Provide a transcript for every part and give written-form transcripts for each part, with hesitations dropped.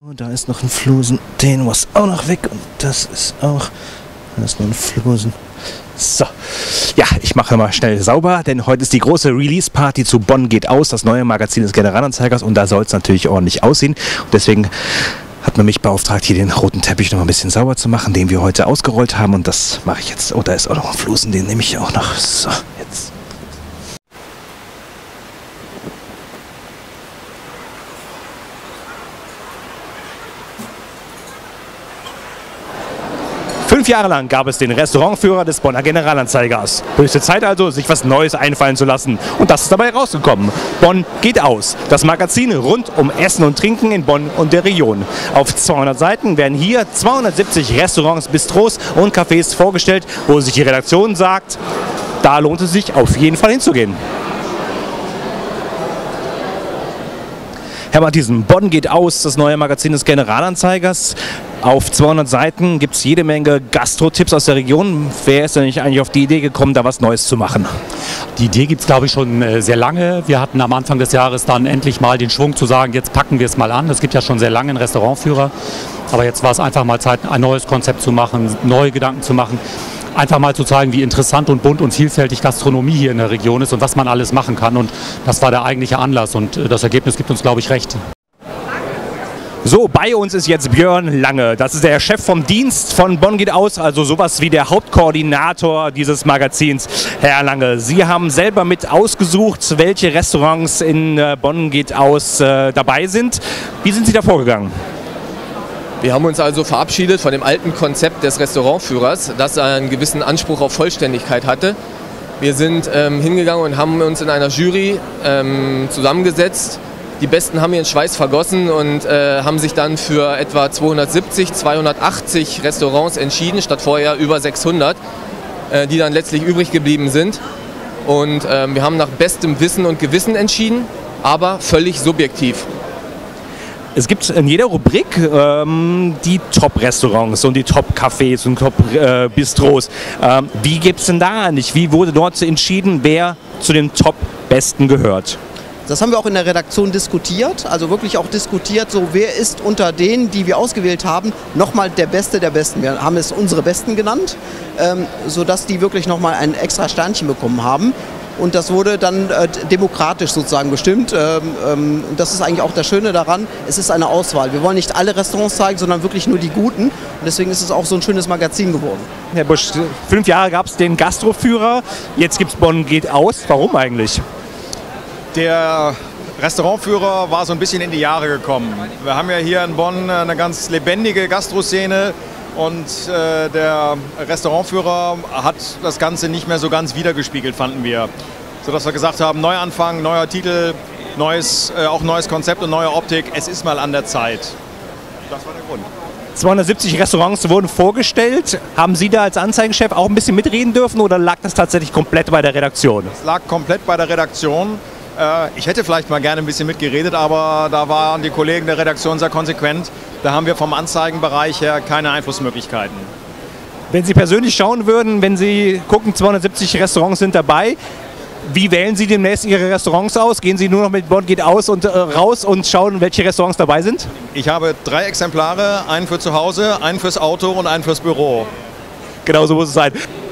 Da ist noch ein Flusen, den muss auch noch weg und das ist auch, da ist noch ein Flusen. So, ja, ich mache mal schnell sauber, denn heute ist die große Release-Party zu Bonn geht aus, das neue Magazin des Generalanzeigers, und da soll es natürlich ordentlich aussehen. Und deswegen hat man mich beauftragt, hier den roten Teppich noch ein bisschen sauber zu machen, den wir heute ausgerollt haben, und das mache ich jetzt. Oh, da ist auch noch ein Flusen, den nehme ich auch noch. So, jetzt. Fünf Jahre lang gab es den Restaurantführer des Bonner Generalanzeigers. Höchste Zeit also, sich was Neues einfallen zu lassen. Und das ist dabei rausgekommen. Bonn geht aus. Das Magazin rund um Essen und Trinken in Bonn und der Region. Auf 200 Seiten werden hier 270 Restaurants, Bistros und Cafés vorgestellt, wo sich die Redaktion sagt, da lohnt es sich auf jeden Fall hinzugehen. Herr Matthiesen, Bonn geht aus, das neue Magazin des Generalanzeigers. Auf 200 Seiten gibt es jede Menge Gastro-Tipps aus der Region. Wer ist denn nicht eigentlich auf die Idee gekommen, da was Neues zu machen? Die Idee gibt es, glaube ich, schon sehr lange. Wir hatten am Anfang des Jahres dann endlich mal den Schwung zu sagen, jetzt packen wir es mal an. Es gibt ja schon sehr lange einen Restaurantführer. Aber jetzt war es einfach mal Zeit, ein neues Konzept zu machen, neue Gedanken zu machen. Einfach mal zu zeigen, wie interessant und bunt und vielfältig Gastronomie hier in der Region ist und was man alles machen kann. Und das war der eigentliche Anlass und das Ergebnis gibt uns, glaube ich, recht. So, bei uns ist jetzt Björn Lange. Das ist der Chef vom Dienst von Bonn geht aus, also sowas wie der Hauptkoordinator dieses Magazins. Herr Lange, Sie haben selber mit ausgesucht, welche Restaurants in Bonn geht aus dabei sind. Wie sind Sie da vorgegangen? Wir haben uns also verabschiedet von dem alten Konzept des Restaurantführers, das einen gewissen Anspruch auf Vollständigkeit hatte. Wir sind hingegangen und haben uns in einer Jury zusammengesetzt. Die Besten haben ihren Schweiß vergossen und haben sich dann für etwa 270, 280 Restaurants entschieden, statt vorher über 600, die dann letztlich übrig geblieben sind. Und wir haben nach bestem Wissen und Gewissen entschieden, aber völlig subjektiv. Es gibt in jeder Rubrik die Top-Restaurants und die Top-Cafés und Top-Bistros. Wie gibt es denn da eigentlich? Wie wurde dort entschieden, wer zu den Top-Besten gehört? Das haben wir auch in der Redaktion diskutiert, also wirklich auch diskutiert, so wer ist unter denen, die wir ausgewählt haben, nochmal der Beste der Besten. Wir haben es unsere Besten genannt, sodass die wirklich nochmal ein extra Sternchen bekommen haben. Und das wurde dann demokratisch sozusagen bestimmt. Das ist eigentlich auch das Schöne daran, es ist eine Auswahl. Wir wollen nicht alle Restaurants zeigen, sondern wirklich nur die guten. Und deswegen ist es auch so ein schönes Magazin geworden. Herr Busch, 5 Jahre gab es den Gastroführer, jetzt gibt es Bonn geht aus. Warum eigentlich? Der Restaurantführer war so ein bisschen in die Jahre gekommen. Wir haben ja hier in Bonn eine ganz lebendige Gastroszene. Und der Restaurantführer hat das Ganze nicht mehr so ganz wiedergespiegelt, fanden wir. Sodass wir gesagt haben, Neuanfang, neuer Titel, auch neues Konzept und neue Optik. Es ist mal an der Zeit. Das war der Grund. 270 Restaurants wurden vorgestellt. Haben Sie da als Anzeigenchef auch ein bisschen mitreden dürfen oder lag das tatsächlich komplett bei der Redaktion? Es lag komplett bei der Redaktion. Ich hätte vielleicht mal gerne ein bisschen mitgeredet, aber da waren die Kollegen der Redaktion sehr konsequent. Da haben wir vom Anzeigenbereich her keine Einflussmöglichkeiten. Wenn Sie persönlich schauen würden, wenn Sie gucken, 270 Restaurants sind dabei, wie wählen Sie demnächst Ihre Restaurants aus? Gehen Sie nur noch mit Bonn geht aus und raus und schauen, welche Restaurants dabei sind? Ich habe 3 Exemplare, einen für zu Hause, einen fürs Auto und einen fürs Büro. Genau so muss es sein.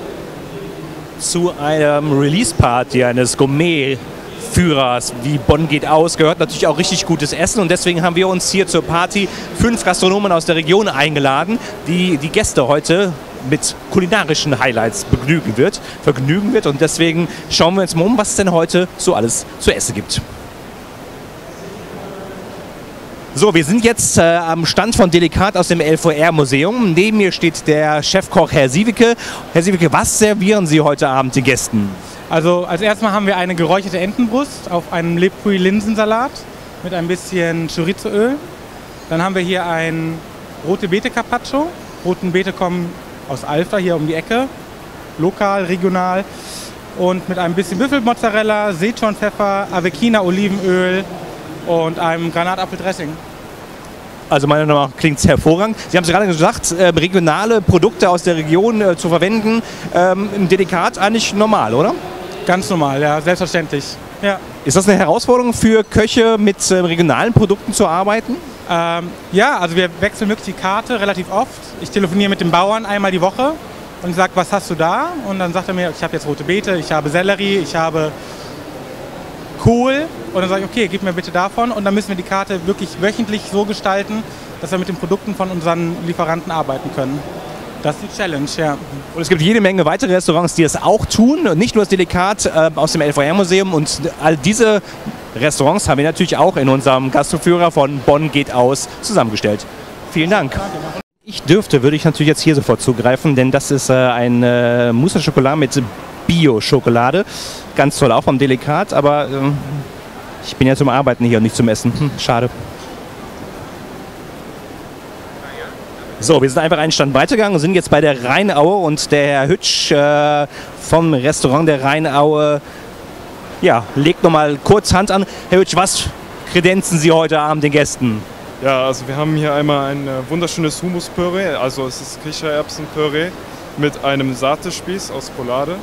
Zu einer Release-Party eines Gourmet-Führers wie Bonn geht aus gehört natürlich auch richtig gutes Essen, und deswegen haben wir uns hier zur Party 5 Gastronomen aus der Region eingeladen, die die Gäste heute mit kulinarischen Highlights vergnügen wird, und deswegen schauen wir uns mal um, was es denn heute so alles zu essen gibt. So, wir sind jetzt am Stand von Delikat aus dem LVR-Museum. Neben mir steht der Chefkoch Herr Siewicke. Herr Siewicke, was servieren Sie heute Abend den Gästen? Also als erstes Mal haben wir eine geräucherte Entenbrust auf einem Le Puy Linsensalat mit ein bisschen Chorizoöl. Dann haben wir hier ein rote Beete Carpaccio. Roten Beete kommen aus Alfter, hier um die Ecke. Lokal, regional. Und mit ein bisschen Büffelmozzarella, Sichuan-Pfeffer, Avecchina Olivenöl und einem Granatapfeldressing. Also meiner Meinung nach klingt es hervorragend. Sie haben es gerade gesagt, regionale Produkte aus der Region zu verwenden, im Delikat eigentlich normal, oder? Ganz normal, ja, selbstverständlich. Ja. Ist das eine Herausforderung für Köche, mit regionalen Produkten zu arbeiten? Ja, also wir wechseln wirklich die Karte relativ oft. Ich telefoniere mit dem Bauern einmal die Woche und sage, was hast du da? Und dann sagt er mir, ich habe jetzt rote Beete, ich habe Sellerie, ich habe Kohl. Und dann sage ich, okay, gib mir bitte davon. Und dann müssen wir die Karte wirklich wöchentlich so gestalten, dass wir mit den Produkten von unseren Lieferanten arbeiten können. Das ist die Challenge, ja. Und es gibt jede Menge weitere Restaurants, die es auch tun. Und nicht nur das Delikat aus dem LVR-Museum. Und all diese Restaurants haben wir natürlich auch in unserem Gastroführer von Bonn geht aus zusammengestellt. Vielen Dank. Würde ich natürlich jetzt hier sofort zugreifen, denn das ist ein Mousse à Chocolat mit Bio-Schokolade. Ganz toll, auch vom Delikat, aber ich bin ja zum Arbeiten hier und nicht zum Essen. Schade. So, wir sind einfach einen Stand weitergegangen und sind jetzt bei der Rheinaue und der Herr Hütsch vom Restaurant der Rheinaue, ja, legt nochmal kurz Hand an. Herr Hütsch, was kredenzen Sie heute Abend den Gästen? Ja, also wir haben hier einmal ein wunderschönes Hummuspüree, also es ist Kichererbsenpüree mit einem Satespieß aus Roulade.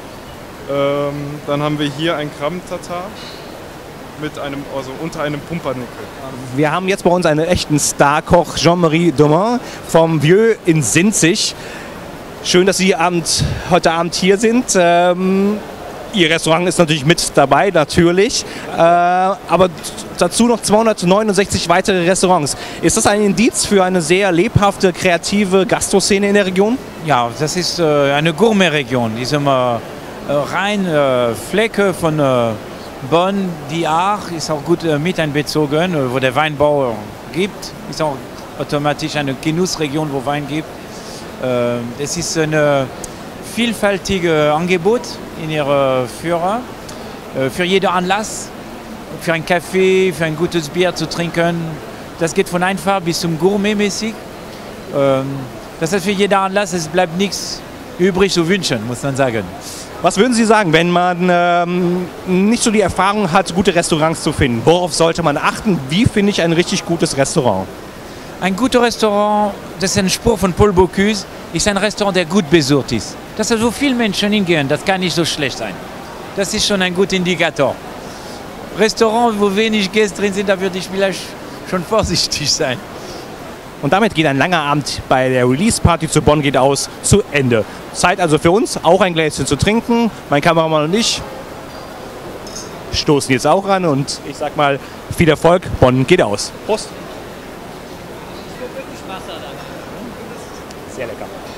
Dann haben wir hier ein Krabben-Tatar mit unter einem Pumpernickel. Wir haben jetzt bei uns einen echten Starkoch, Jean-Marie Domain vom Vieux in Sinzig. Schön, dass Sie heute Abend hier sind. Ihr Restaurant ist natürlich mit dabei, natürlich. Aber dazu noch 269 weitere Restaurants. Ist das ein Indiz für eine sehr lebhafte, kreative Gastroszene in der Region? Ja, das ist eine Gourmet-Region. Die sind rein Flecke von Bonn, die Aach ist auch gut mit einbezogen, wo der Weinbau gibt. Ist auch automatisch eine Genussregion, wo Wein gibt. Es ist ein vielfältiges Angebot in ihrer Führer, für jeden Anlass, für einen Kaffee, für ein gutes Bier zu trinken. Das geht von einfach bis zum Gourmet-mäßig. Das heißt für jeden Anlass, es bleibt nichts übrig zu wünschen, muss man sagen. Was würden Sie sagen, wenn man nicht so die Erfahrung hat, gute Restaurants zu finden? Worauf sollte man achten? Wie finde ich ein richtig gutes Restaurant? Ein gutes Restaurant, das ist ein Spruch von Paul Bocuse, ist ein Restaurant, der gut besucht ist. Dass da so viele Menschen hingehen, das kann nicht so schlecht sein. Das ist schon ein guter Indikator. Restaurant, wo wenig Gäste drin sind, da würde ich vielleicht schon vorsichtig sein. Und damit geht ein langer Abend bei der Release-Party zu Bonn geht aus zu Ende. Zeit also für uns, auch ein Gläschen zu trinken. Mein Kameramann und ich stoßen jetzt auch ran und ich sag mal, viel Erfolg, Bonn geht aus. Prost! Sehr lecker.